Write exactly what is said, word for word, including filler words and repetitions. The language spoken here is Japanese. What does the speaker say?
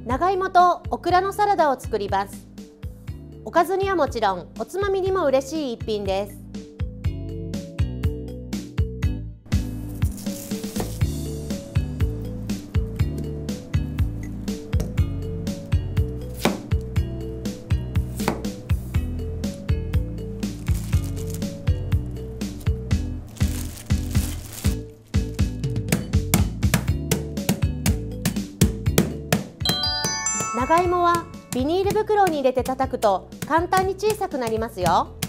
長芋とオクラのサラダを作ります。おかずにはもちろんおつまみにも嬉しい一品です。長芋はビニール袋に入れて叩くと簡単に小さくなりますよ。